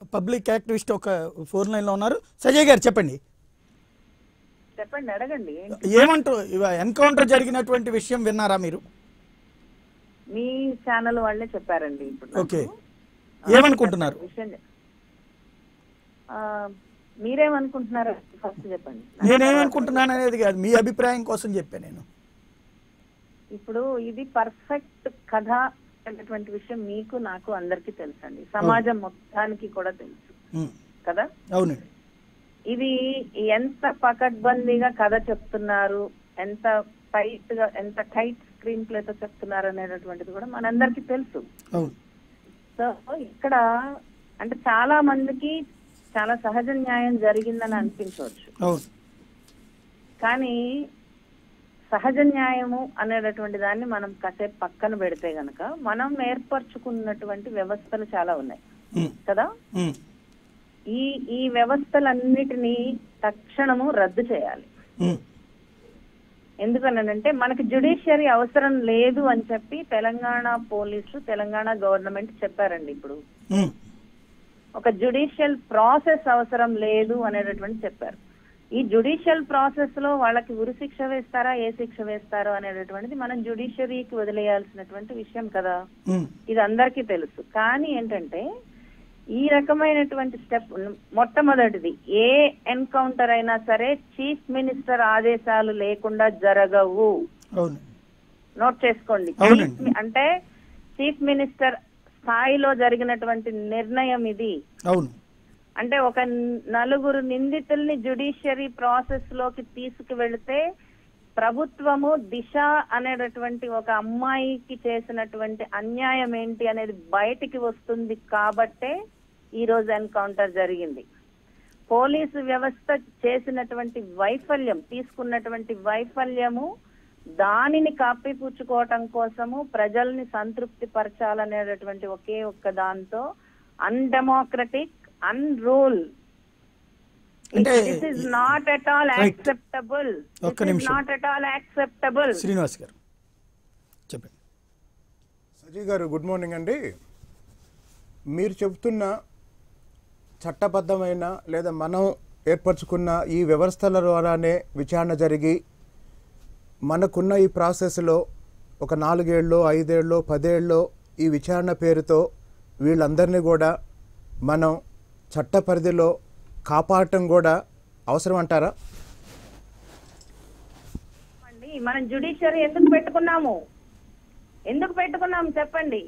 Public activist ఒక 4 లైన్లో ఉన్నారు. సజయ్ గారు చెప్పండి, చెప్పండి, అడగండి. ఏమంటారు? ఎన్కౌంటర్ జరిగినటువంటి విషయం విన్నారా మీరు? మీ ఛానల్ వాళ్ళే చెప్పారండి ఇప్పుడు. ఓకే, ఏమనుకుంటున్నారు? మీరేమనుకుంటున్నారు ఫస్ట్ చెప్పండి. నేనేమనుకుంటున్నాను అనేది కాదు, మీ అభిప్రాయం కోసం చెప్పాను నేను. ఇప్పుడు ఇది పర్ఫెక్ట్ కథ అనేటువంటి విషయం మీకు నాకు అందరికీ తెలుసండి, సమాజం మొత్తానికి కూడా తెలుసు కదా. అవునండి. ఇది ఎంత పకడ్బందీగా కథ చెప్తున్నారు, ఎంత టైట్ స్క్రీన్ ప్లేతో చెప్తున్నారు అనేటటువంటిది కూడా మనందరికీ తెలుసు. సో ఇక్కడ అంటే చాలా మందికి చాలా సహజ న్యాయం జరిగిందని అనిపించవచ్చు, కానీ సహజ న్యాయము అనేటటువంటి దాన్ని మనం కాసేపు పక్కన పెడితే గనక మనం ఏర్పరచుకున్నటువంటి వ్యవస్థలు చాలా ఉన్నాయి కదా. ఈ వ్యవస్థలన్నిటినీ తక్షణము రద్దు చేయాలి. ఎందుకనంటే మనకి జ్యుడిషియరీ అవసరం లేదు అని చెప్పి తెలంగాణ పోలీసు, తెలంగాణ గవర్నమెంట్ చెప్పారండి. ఇప్పుడు ఒక జ్యుడిషియల్ ప్రాసెస్ అవసరం లేదు అనేటటువంటి చెప్పారు. ఈ జ్యుడిషియల్ ప్రాసెస్ లో వాళ్ళకి ఉరి శిక్ష వేస్తారా, ఏ శిక్ష వేస్తారో అనేటటువంటిది మనం జ్యుడిషియరీకి వదిలేయాల్సినటువంటి విషయం కదా, ఇది అందరికీ తెలుసు. కానీ ఏంటంటే ఈ రకమైనటువంటి స్టెప్ మొట్టమొదటిది, ఏ ఎన్కౌంటర్ అయినా సరే చీఫ్ మినిస్టర్ ఆదేశాలు లేకుండా జరగవు. నోట్ చేసుకోండి, అంటే చీఫ్ మినిస్టర్ స్థాయిలో జరిగినటువంటి నిర్ణయం ఇది. అంటే ఒక 4 నిందితుల్ని జ్యుడిషియరీ ప్రాసెస్ లోకి తీసుకువెళితే ప్రభుత్వము దిశ అనేటటువంటి ఒక అమ్మాయికి చేసినటువంటి అన్యాయం ఏంటి అనేది బయటికి వస్తుంది కాబట్టే ఈ రోజు ఎన్కౌంటర్ జరిగింది. పోలీసు వ్యవస్థ చేసినటువంటి వైఫల్యం, తీసుకున్నటువంటి వైఫల్యము, దానిని కప్పిపుచ్చుకోవటం కోసము ప్రజల్ని సంతృప్తి పరచాలనేటటువంటి ఒకే ఒక్క దాంతో undemocratic, unrule. This is not at all acceptable. This is not at all acceptable. Srinivas గారు చెప్పండి. సజయ్ గారు గుడ్ మార్నింగ్ అండి. మీరు చెబుతున్న చట్టబద్ధమైన లేదా మనం ఏర్పరచుకున్న ఈ వ్యవస్థల ద్వారానే విచారణ జరిగి మనకున్న ఈ ప్రాసెస్లో ఒక 4 ఏళ్ళలో 5 ఏళ్ళలో 10 ఏళ్ళలో ఈ విచారణ పేరుతో వీళ్ళందరినీ కూడా మనం చట్ట పరిధిలో కాపాడటం కూడా అవసరం అంటారా? మనం జ్యుడిషియరీ ఎందుకు పెట్టుకున్నాము చెప్పండి.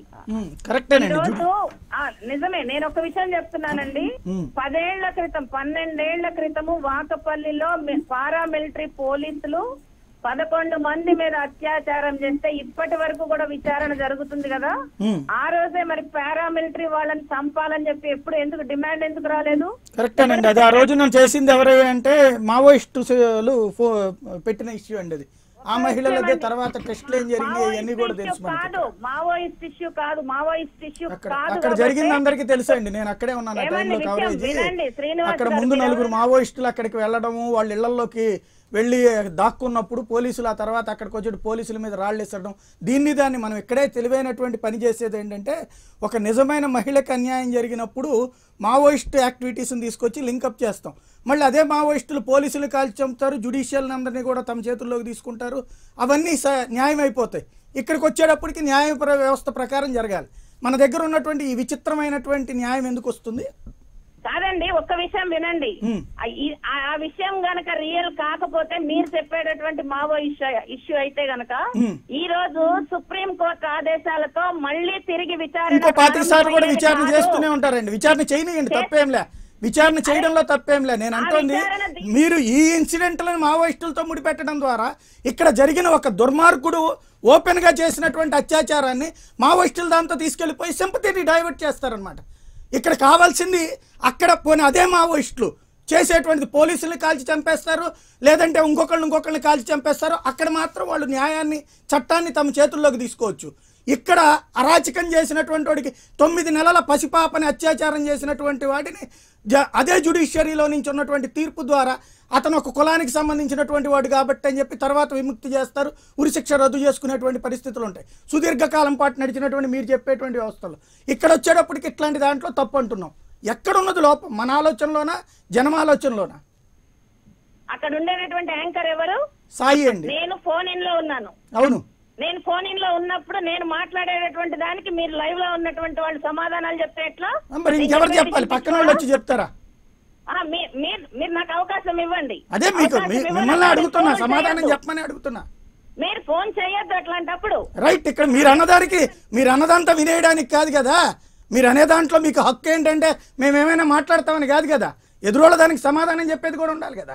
నిజమే, నేను ఒక విషయం చెప్తున్నానండి. 10 ఏళ్ల క్రితం 12 ఏళ్ల క్రితము వాకపల్లిలో పారామిలిటరీ పోలీసులు 11 మంది మీద అత్యాచారం చేస్తే ఇప్పటి వరకు కూడా విచారణ జరుగుతుంది కదా. ఆ రోజే మరి పారామిలిటరీ వాళ్ళని చంపాలని చెప్పి ఎందుకు డిమాండ్ ఎందుకు రాలేదు? కరెక్టేనండి, అది ఆ రోజు నేను చేసింది ఎవరై అంటే మావోయిస్టులు పెట్టిన ఇష్యూ అండి అది. ఆ మహిళలదే తర్వాత టెస్ట్లు ఏం జరిగింది అవన్నీ కూడా తెలుసు. కాదు మావోయిస్ట్ ఇష్యూ కాదు, మావోయిస్ట్ ఇష్యూ కాదు, అక్కడ జరిగింది అందరికీ తెలుసు అండి. నేను అక్కడే ఉన్నాను ఆ టైంలో కవరేజ్. అక్కడ ముందు 4 మావోయిస్టులు అక్కడికి వెళ్ళడము, వాళ్ళ ఇళ్లలోకి వెళ్ళి దాక్కున్నప్పుడు పోలీసులు ఆ తర్వాత అక్కడికి వచ్చి పోలీసుల మీద రాళ్ళు వేసడం, దాన్ని మనం ఇక్కడే తెలివైనటువంటి పని చేసేది ఏంటంటే, ఒక నిజమైన మహిళకు అన్యాయం జరిగినప్పుడు మావోయిస్ట్ యాక్టివిటీస్ని తీసుకొచ్చి లింకప్ చేస్తాం. మళ్ళీ అదే మావోయిస్టులు పోలీసులు కాల్చి చంపుతారు, జ్యుడిషియల్ అందరినీ కూడా తమ చేతుల్లోకి తీసుకుంటారు, అవన్నీ న్యాయం అయిపోతాయి. ఇక్కడికి వచ్చేటప్పటికి న్యాయ వ్యవస్థ ప్రకారం జరగాలి. మన దగ్గర ఉన్నటువంటి ఈ విచిత్రమైనటువంటి న్యాయం ఎందుకు వస్తుంది? కాదండి, ఒక్క విషయం వినండి. ఆ విషయం గనక రియల్ కాకపోతే మీరు చెప్పేటటువంటి మావో ఇష్యూ అయితే గనక ఈ రోజు సుప్రీం కోర్టు ఆదేశాలతో మళ్ళీ తిరిగి విచారణ 25 సార్లు కూడా విచారణ చేస్తూనే ఉంటారండి. విచారణ చేయనియండి, తప్పేంలే. విచారణ చేయడంలో తప్పేంలే. నేను అంటోంది, మీరు ఈ ఇన్సిడెంట్లను మావోయిస్టులతో ముడిపెట్టడం ద్వారా ఇక్కడ జరిగిన ఒక దుర్మార్గుడు ఓపెన్ గా చేసినటువంటి అత్యాచారాన్ని మావోయిస్టులు దాంతో తీసుకెళ్లిపోయి సింపతిని డైవర్ట్ చేస్తారనమాట. ఇక్కడ కావాల్సింది అక్కడ పోనీ అదే మావోయిస్టులు చేసేటువంటిది పోలీసుల్ని కాల్చి చంపేస్తారు, లేదంటే ఇంకొకళ్ళని కాల్చి చంపేస్తారు. అక్కడ మాత్రం వాళ్ళు న్యాయాన్ని, చట్టాన్ని తమ చేతుల్లోకి తీసుకోవచ్చు. ఇక్కడ అరాచకం చేసినటువంటి వాడికి 9 నెలల పసిపాపని అత్యాచారం చేసినటువంటి వాడిని అదే జ్యుడిషియరీలో నుంచి ఉన్నటువంటి తీర్పు ద్వారా అతను ఒక కులానికి సంబంధించినటువంటి వాడు కాబట్టి అని చెప్పి తర్వాత విముక్తి చేస్తారు, ఉరిశిక్ష రద్దు చేసుకునేటువంటి పరిస్థితులు ఉంటాయి. సుదీర్ఘకాలం పాటు నడిచినటువంటి మీరు చెప్పేటువంటి వ్యవస్థలు ఇక్కడ వచ్చేటప్పటికి ఇట్లాంటి దాంట్లో తప్పు అంటున్నాం. ఎక్కడున్నది లోపం? మన ఆలోచనలోనా, జనం ఆలోచనలోనా? అక్కడ ఉండేటటువంటి యాంకర్ ఎవరు? సాయి అండి. నేను ఫోన్ ఇన్ లో ఉన్నాను. అవును, నేను ఫోన్ ఇన్ లో ఉన్నప్పుడు నేను మాట్లాడేటటువంటి దానికి మీరు లైవ్ లో ఉన్నటువంటి వాళ్ళు సమాధానాలు చెప్తే ఎట్లా? మరి ఇంకెవరు చెప్పాలి? పక్కన వాళ్ళు వచ్చి చెప్తారా? మీరు నాకు అవకాశం ఇవ్వండి. అదే మీకు మిమ్మల్ని అడుగుతున్నా, సమాధానం చెప్పమని అడుగుతున్నా. మీరు ఫోన్ చేయొద్దు అట్లాంటప్పుడు. రైట్, ఇక్కడ మీరు అన్నదానికి, మీరు అన్నదంతా వినేయడానికి కాదు కదా. మీరు అనే దాంట్లో మీకు హక్కు ఏంటంటే మేమేమైనా మాట్లాడతామని కాదు కదా. ఎదురోళ్ళ దానికి సమాధానం చెప్పేది కూడా ఉండాలి కదా.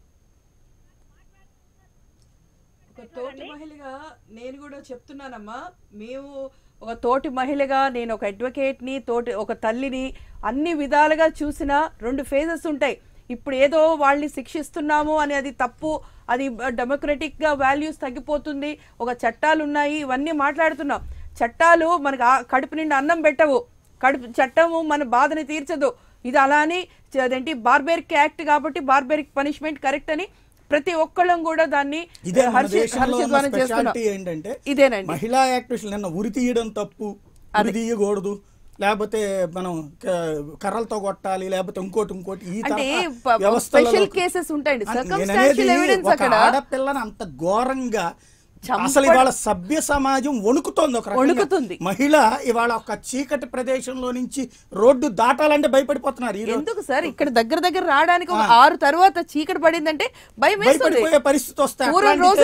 ఒక తోటి మహిళగా నేను కూడా చెప్తున్నానమ్మా, మేము ఒక తోటి మహిళగా, నేను ఒక అడ్వకేట్ని, తోటి ఒక తల్లిని, అన్ని విధాలుగా చూసిన 2 ఫేజెస్ ఉంటాయి. ఇప్పుడు ఏదో వాళ్ళని శిక్షిస్తున్నాము అని అది తప్పు, అది డెమోక్రటిక్గా వాల్యూస్ తగ్గిపోతుంది, ఒక చట్టాలు ఉన్నాయి, ఇవన్నీ మాట్లాడుతున్నాం. చట్టాలు మనకు కడుపు నిండా అన్నం పెట్టవు, చట్టము మన బాధని తీర్చదు. ఇది అలా అని అదేంటి బార్బెరిక్ యాక్ట్ కాబట్టి బార్బెరిక్ పనిష్మెంట్ కరెక్ట్ అని ప్రతి ఒక్కళ్ళం కూడా దాన్ని ఏంటంటే ఇదేనండి. మహిళా యాక్టివిస్టులు నిన్న ఉరి తీయడం తప్పు, ఉరి తీయకూడదు, లేకపోతే మనం కర్రలతో కొట్టాలి, లేకపోతే ఇంకోటి ఈ స్పెషల్ కేసెస్ ఉంటాయండి. సర్కమ్స్టాన్షియల్ ఎవిడెన్స్ అక్కడ ఆడపిల్లని అంత ఘోరంగా అసలు ఇవాళ సభ్య సమాజం వణుకుతోంది. ఒక వణుకుతుంది. మహిళ ఇవాళ ఒక చీకటి ప్రదేశంలో నుంచి రోడ్డు దాటాలంటే భయపడిపోతున్నారు. ఎందుకు సార్? ఇక్కడ దగ్గర రావడానికి 6 తర్వాత చీకటి పడిందంటే భయపడిపోయే పరిస్థితి వస్తాయి.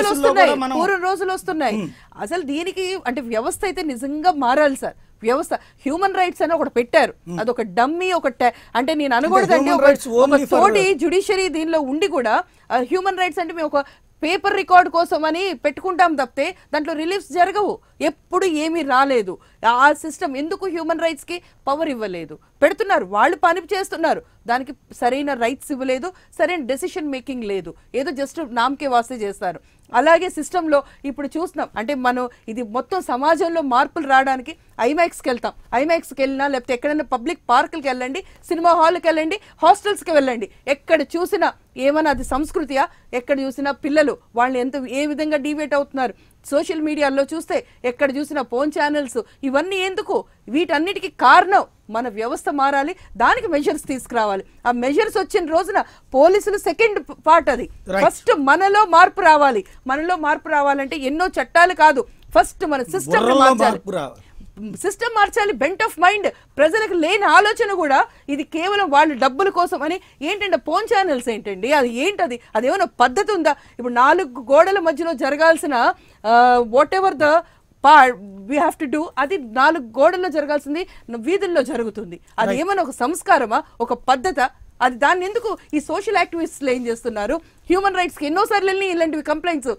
పూర్వం రోజులు వస్తున్నాయి. అసలు దీనికి అంటే వ్యవస్థ అయితే నిజంగా మారాలి సార్. వ్యవస్థ హ్యూమన్ రైట్స్ అని ఒకటి పెట్టారు, అదొక డమ్మీ, అంటే నేను అనకూడదండి, ఒక తోటి జ్యుడిషియరీ దీనిలో ఉండి కూడా హ్యూమన్ రైట్స్ అంటే మేము ఒక పేపర్ రికార్డ్ కోసం అని పెట్టుకుంటాం తప్పితే దాంట్లో రిలీఫ్స్ జరగవు. ఎప్పుడు ఏమీ రాలేదు. ఆ సిస్టమ్ ఎందుకు హ్యూమన్ రైట్స్ కి పవర్ ఇవ్వలేదు? పెడుతున్నారు, వాళ్ళు పని చేస్తున్నారు, దానికి సరైన రైట్స్ ఇవ్వలేదు, సరైన డెసిషన్ మేకింగ్ లేదు, ఏదో జస్ట్ నామకే వాస్తే చేస్తారు. అలాగే సిస్టంలో ఇప్పుడు చూస్తున్నాం, అంటే మనం ఇది మొత్తం సమాజంలో మార్పులు రావడానికి ఐమాక్స్కి వెళ్తాం, ఐమాక్స్కి వెళ్ళినా లేకపోతే ఎక్కడైనా పబ్లిక్ పార్కులకి వెళ్ళండి, సినిమా హాల్కి వెళ్ళండి, హాస్టల్స్కి వెళ్ళండి, ఎక్కడ చూసినా ఏమన్నా అది సంస్కృతియా? ఎక్కడ చూసినా పిల్లలు వాళ్ళని ఏ విధంగా డివేట్ అవుతున్నారు. సోషల్ మీడియాలో చూస్తే ఎక్కడ చూసినా ఫోన్ ఛానల్స్, ఇవన్నీ ఎందుకు? వీటన్నిటికీ కారణం మన వ్యవస్థ మారాలి, దానికి మెజర్స్ తీసుకురావాలి. ఆ మెజర్స్ వచ్చిన రోజున పోలీసులు సెకండ్ పార్ట్, అది ఫస్ట్ మనలో మార్పు రావాలి. మనలో మార్పు రావాలంటే ఎన్నో చట్టాలు కాదు, ఫస్ట్ మన సిస్టమ్ మార్చాలి. సిస్టమ్ మార్చాలి. బెంట్ ఆఫ్ మైండ్, ప్రజలకు లేని ఆలోచన కూడా ఇది కేవలం వాళ్ళు డబ్బుల కోసం అని. ఏంటంటే ఫోన్ ఛానల్స్ ఏంటండి, అది ఏంటది? అదేమైనా పద్ధతి ఉందా? ఇప్పుడు 4 గోడల మధ్యలో జరగాల్సిన whatever the we have to do, అది 4 గోడల్లో జరగాల్సింది వీధుల్లో జరుగుతుంది. అది ఏమైనా ఒక సంస్కారమా, ఒక పద్ధత? అది దాన్ని ఎందుకు ఈ సోషల్ యాక్టివిస్టులు ఏం చేస్తున్నారు? హ్యూమన్ రైట్స్ కి ఎన్నోసార్లు వెళ్ళి ఇలాంటివి కంప్లైంట్స్,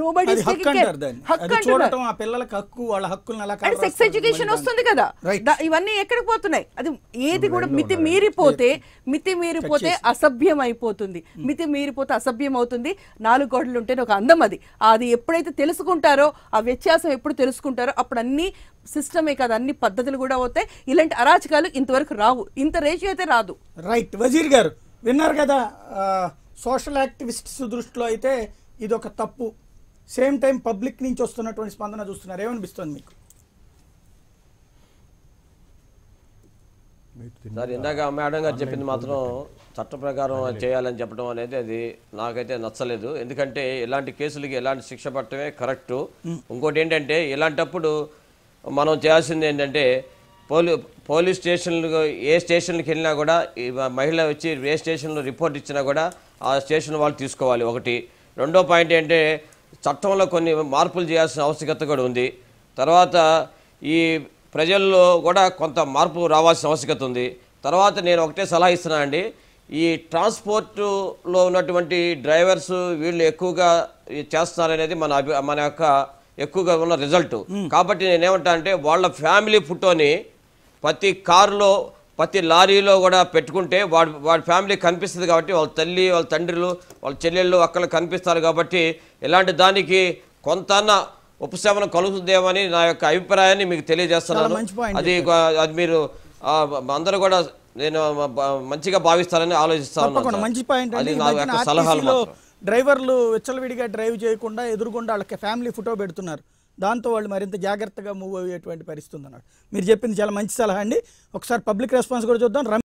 సెక్స్ ఎడ్యుకేషన్ వస్తుంది కదా, ఇవన్నీ ఎక్కడికి పోతున్నాయి? అది ఏది కూడా మితి మీరిపోతే అసభ్యం అయిపోతుంది. మితి మీరిపోతే అసభ్యం అవుతుంది. 4 గోడలు ఉంటేనే ఒక అందం. అది ఎప్పుడైతే తెలుసుకుంటారో, ఆ వ్యత్యాసం ఎప్పుడు తెలుసుకుంటారో అప్పుడు అన్ని సిస్టమే కాదు, అన్ని పద్ధతులు కూడా అవుతాయి. ఇలాంటి అరాచకాలు ఇంతవరకు రావు, ఇంత రేషియో అయితే రాదు. రైట్, వజీర్ గారు విన్నారు కదా, సోషల్ యాక్టివిస్ట్స్ దృష్టిలో అయితే ఇది ఒక తప్పు. సేమ్ టైం పబ్లిక్ నుంచి వస్తున్నటువంటి స్పందన చూస్తున్నారు, ఏమనిపిస్తుంది మీకు? సార్, ఇందాక మేడం గారు చెప్పింది మాత్రం చట్ట ప్రకారం చేయాలని చెప్పడం అనేది అది నాకైతే నచ్చలేదు. ఎందుకంటే ఇలాంటి కేసులకి ఎలాంటి శిక్ష పడటమే కరెక్టు. ఇంకోటి ఏంటంటే ఇలాంటప్పుడు మనం చేయాల్సింది ఏంటంటే పోలీస్ స్టేషన్లు, ఏ స్టేషన్కి వెళ్ళినా కూడా మహిళ వచ్చి ఏ స్టేషన్లో రిపోర్ట్ ఇచ్చినా కూడా ఆ స్టేషన్ వాళ్ళు తీసుకోవాలి. ఒకటి. రెండో పాయింట్ ఏంటంటే చట్టంలో కొన్ని మార్పులు చేయాల్సిన ఆవశ్యకత కూడా ఉంది. తర్వాత ఈ ప్రజల్లో కూడా కొంత మార్పు రావాల్సిన ఆవశ్యకత ఉంది. తర్వాత నేను ఒకటే సలహా ఇస్తున్నా అండి, ఈ ట్రాన్స్పోర్ట్లో ఉన్నటువంటి డ్రైవర్స్ వీళ్ళు ఎక్కువగా చేస్తున్నారనేది మన యొక్క ఎక్కువగా ఉన్న రిజల్ట్. కాబట్టి నేనేమంటా అంటే వాళ్ళ ఫ్యామిలీ ఫోటోని ప్రతి కారులో, ప్రతి లారీలో కూడా పెట్టుకుంటే వాడి ఫ్యామిలీ కనిపిస్తుంది. కాబట్టి వాళ్ళ తల్లి, వాళ్ళ తండ్రులు, వాళ్ళ చెల్లెళ్ళు, అక్కలు కనిపిస్తారు. కాబట్టి ఇలాంటి దానికి కొంత ఉపశమనం కలుగుతుందేమని నా యొక్క అభిప్రాయాన్ని మీకు తెలియజేస్తున్నాను. అది మీరు అందరూ కూడా నేను మంచిగా భావిస్తారని ఆలోచిస్తాను. మంచి పాయింట్. సలహాలు డ్రైవర్లు విచ్చలవిడిగా డ్రైవ్ చేయకుండా ఎదురుగుండా వాళ్ళకి ఫ్యామిలీ ఫోటో పెడుతున్నారు. దాంతో వాళ్ళు మరింత జాగ్రత్తగా మూవ్ అయ్యేటువంటి పరిస్థితి ఉందన్నాడు. మీరు చెప్పింది చాలా మంచి సలహా అండి. ఒకసారి పబ్లిక్ రెస్పాన్స్ కూడా చూద్దాం.